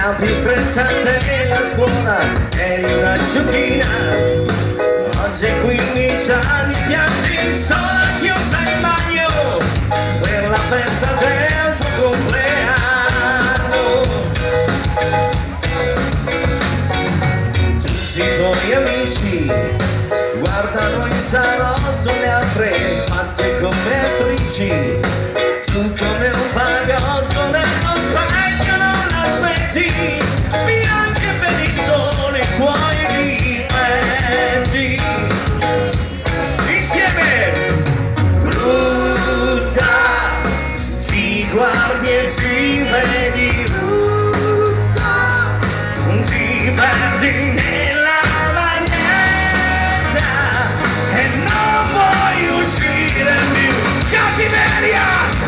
la più stressante della scuola, eri una giochina. Oggi è 15 anni, piangi sola chiusa in bagno per la festa del tuo compleanno. Tutti i tuoi amici guardano in salotto le altre fatte come attrici, tu come un fagotto nello specchio non aspetti, bianche per il sole i tuoi difetti. Insieme! Brutta, ci guardi e ci vedi, brutta, ti perdi nella maglietta e non vuoi uscire più. Cattiveria!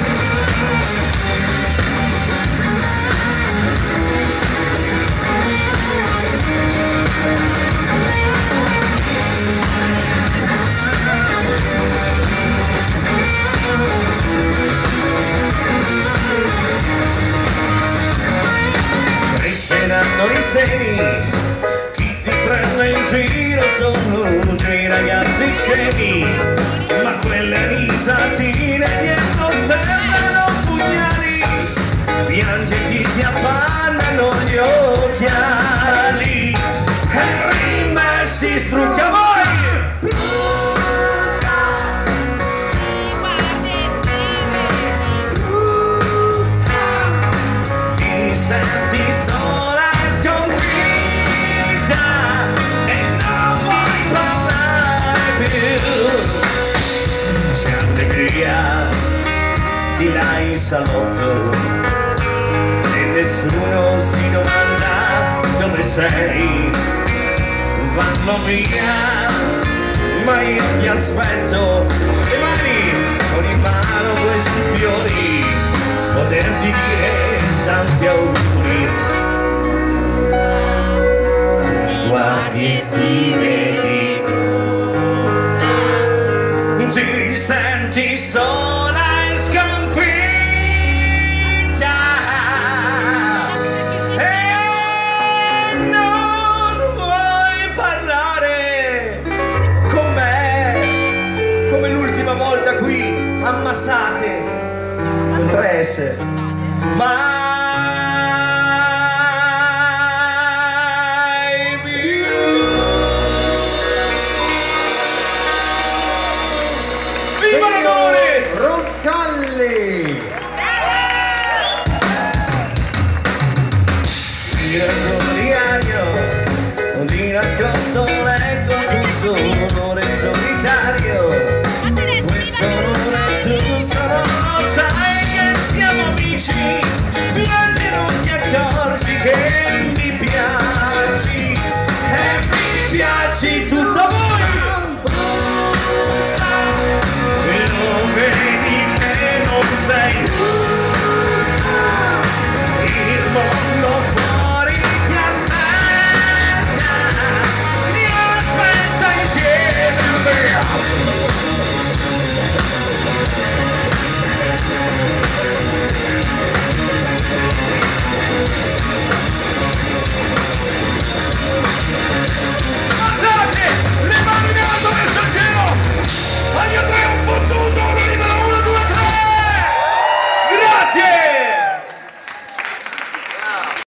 Cresceranno i seni, chi ti prende in giro sono dei ragazzi scemi, ma quelle risatine dietro sembrano pugnali, piange chi si appannano gli occhiali e rima si strucca voi. Ti senti sola e sconfitta e non vuoi parlare più. C'è allegria di là in salotto e nessuno si domanda dove sei. Vanno via, ma io ti aspetto le mani con in mano questi fiori, poterti dire tanti auguri. Ti guardi e ti vedi, ti senti sola e sconfitta e non vuoi parlare con me come l'ultima volta qui ammassate 3S. Mai più. Viva l'amore! Roncalli! Tirato diario, di nascosto leggo tutto l'ore solitario.